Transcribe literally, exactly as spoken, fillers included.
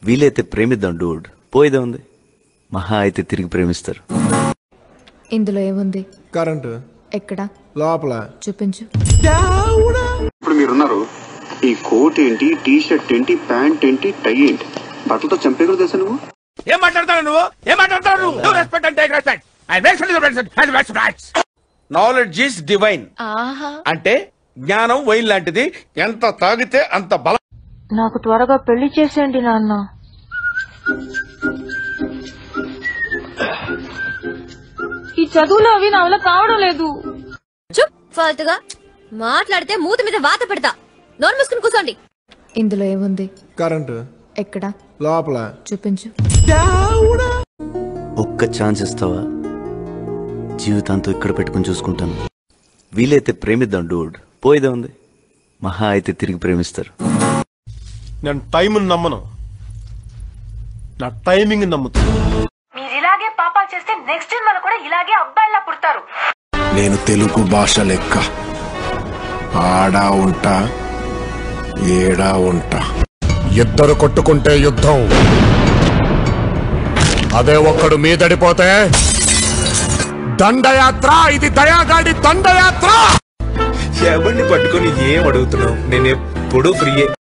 వీలైతే ప్రేమిద్దాం డూడ్, పోయేదే ఉంది. మహా అయితే తిరిగి ప్రేమిస్తారు. ఇందులో ఏముంది? కరెంటు. ఎక్కడ? లోపల. చూపించు. ఇప్పుడు మీరున్నారు, ఈ కోట్ ఏంటి, టీ షర్ట్ ఏంటి, ప్యాంట్ ఏంటి, టై ఏంటి, బట్టలతో చంపేగురు తెలుసా నువ్వు? ఏం మాట్లాడతావు నువ్వు? ఏం మాట్లాడతావు నువ్వు? Do respect and take respect. I make respect. Knowledge is divine. అంటే జ్ఞానం వైన్ లాంటిది, ఎంత తాగితే అంత బలం. నాకు త్వరగా పెళ్లి చేసేయండి నాన్న. ఈ చదువులో అవి నా వల్ల కావడం లేదు. చుప్, ఫాల్తుగా మాట్లాడితే మూతి మీద వాత పెడతా. నోరు మూసుకుని కూర్చోండి. ఇందులో ఏముంది? కరెంటు. ఎక్కడ? లోపల. చూపించు. ఒక్క ఛాన్స్ ఇస్తావా? జీవితాంతో ఇక్కడ పెట్టుకుని చూసుకుంటాను. వీలైతే ప్రేమిద్దాం డూడ్, పోయేదే ఉంది. మహా అయితే తిరిగి ప్రేమిస్తారు. నేను టైం నమ్మను, నా టైమింగ్ నమ్ముతా. మీరు ఇలాగే పాపాలు చేస్తే నెక్స్ట్ జన్మలో కూడా ఇలాగే అబ్బాయిలా పుడతారు. నేను తెలుగు భాష లెక్క ఆడా ఉంటా, ఏడా ఉంటా. ఇద్దరు కొట్టుకుంటే యుద్ధం, అదే ఒక్కడు మీదడిపోతే దండయాత్ర. ఇది దయాగాడి దండయాత్ర. ఎవరిని పట్టుకుని ఏం అడుగుతున్నావు? నేను ఎప్పుడు ఫ్రీయే.